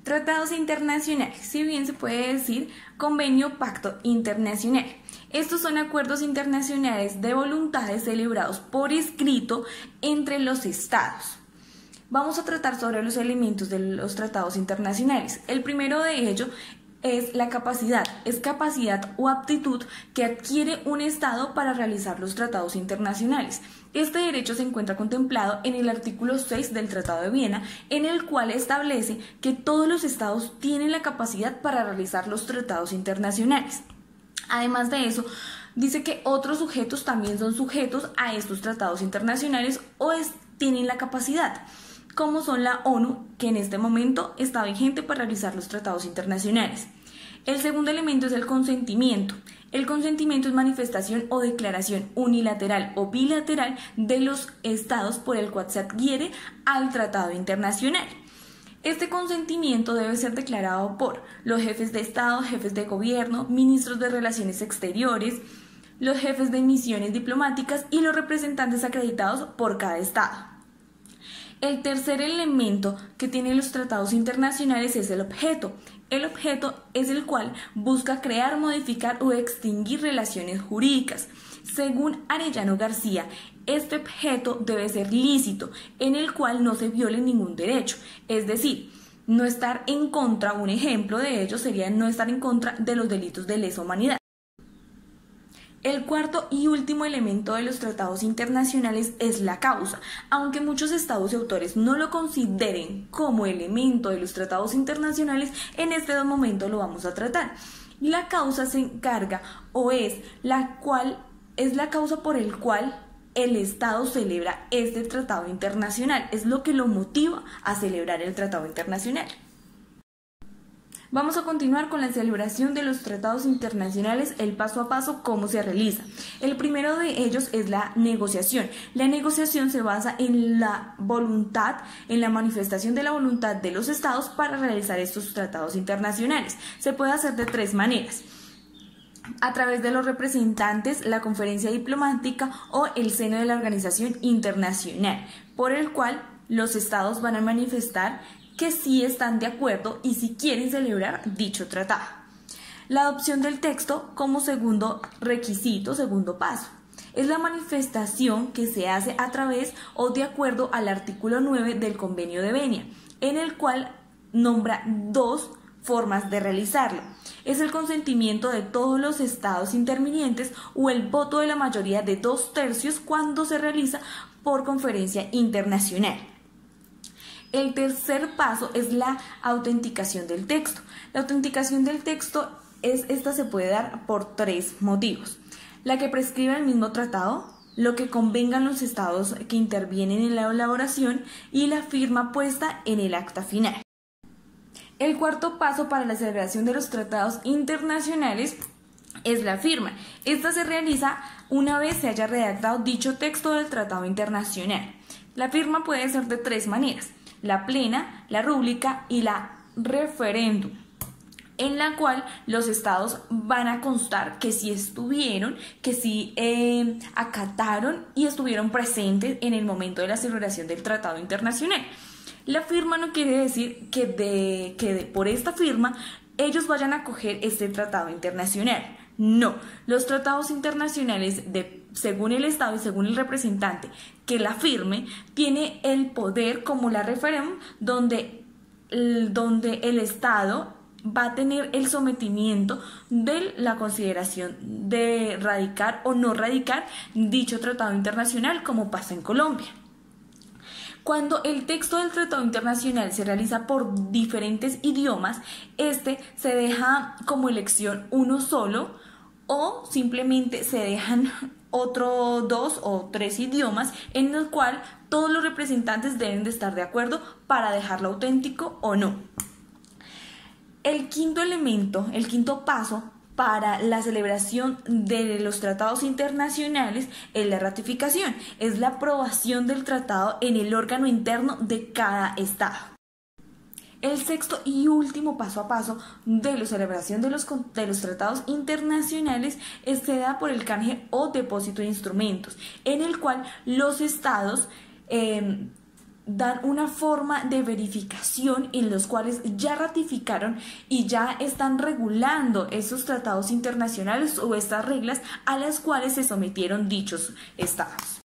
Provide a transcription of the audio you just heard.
Tratados internacionales, si bien se puede decir convenio, pacto internacional. Estos son acuerdos internacionales de voluntades celebrados por escrito entre los estados. Vamos a tratar sobre los elementos de los tratados internacionales. El primero de ellos es la capacidad. Es capacidad o aptitud que adquiere un estado para realizar los tratados internacionales. Este derecho se encuentra contemplado en el artículo 6 del Tratado de Viena, en el cual establece que todos los estados tienen la capacidad para realizar los tratados internacionales. Además de eso, dice que otros sujetos también son sujetos a estos tratados internacionales o tienen la capacidad, como son la ONU, que en este momento está vigente para realizar los tratados internacionales. El segundo elemento es el consentimiento. El consentimiento es manifestación o declaración unilateral o bilateral de los estados por el cual se adhiere al tratado internacional. Este consentimiento debe ser declarado por los jefes de Estado, jefes de gobierno, ministros de Relaciones Exteriores, los jefes de misiones diplomáticas y los representantes acreditados por cada Estado. El tercer elemento que tienen los tratados internacionales es el objeto. El objeto es el cual busca crear, modificar o extinguir relaciones jurídicas. Según Arellano García, este objeto debe ser lícito, en el cual no se viole ningún derecho, es decir, no estar en contra. Un ejemplo de ello sería no estar en contra de los delitos de lesa humanidad. El cuarto y último elemento de los tratados internacionales es la causa. Aunque muchos estados y autores no lo consideren como elemento de los tratados internacionales, en este momento lo vamos a tratar. La causa se encarga o es la causa por el cual el Estado celebra este tratado internacional. Es lo que lo motiva a celebrar el tratado internacional. Vamos a continuar con la celebración de los tratados internacionales, el paso a paso, cómo se realiza. El primero de ellos es la negociación. La negociación se basa en la voluntad, en la manifestación de la voluntad de los estados para realizar estos tratados internacionales. Se puede hacer de tres maneras: a través de los representantes, la conferencia diplomática o el seno de la organización internacional, por el cual los estados van a manifestar que sí están de acuerdo y si quieren celebrar dicho tratado. La adopción del texto como segundo requisito, segundo paso. Es la manifestación que se hace a través o de acuerdo al artículo 9 del Convenio de Viena, en el cual nombra dos formas de realizarlo. Es el consentimiento de todos los estados intervinientes o el voto de la mayoría de 2/3 cuando se realiza por conferencia internacional. El tercer paso es la autenticación del texto. La autenticación del texto se puede dar por tres motivos: la que prescribe el mismo tratado, lo que convengan los estados que intervienen en la elaboración y la firma puesta en el acta final. El cuarto paso para la celebración de los tratados internacionales es la firma. Esta se realiza una vez se haya redactado dicho texto del tratado internacional. La firma puede ser de tres maneras: la plena, la rúbrica y la referéndum, en la cual los estados van a constar que sí estuvieron, que sí acataron y estuvieron presentes en el momento de la celebración del tratado internacional. La firma no quiere decir que por esta firma ellos vayan a acoger este tratado internacional. No, los tratados internacionales según el Estado y según el representante que la firme, tiene el poder como la referéndum, donde el Estado va a tener el sometimiento de la consideración de radicar o no radicar dicho tratado internacional, como pasa en Colombia. Cuando el texto del tratado internacional se realiza por diferentes idiomas, se deja como elección uno solo, o simplemente se dejan otros 2 o 3 idiomas en el cual todos los representantes deben de estar de acuerdo para dejarlo auténtico o no. El quinto paso para la celebración de los tratados internacionales es la ratificación, es la aprobación del tratado en el órgano interno de cada estado. El sexto y último paso a paso de la celebración de los tratados internacionales se da por el canje o depósito de instrumentos, en el cual los estados dan una forma de verificación en los cuales ya ratificaron y ya están regulando esos tratados internacionales o estas reglas a las cuales se sometieron dichos estados.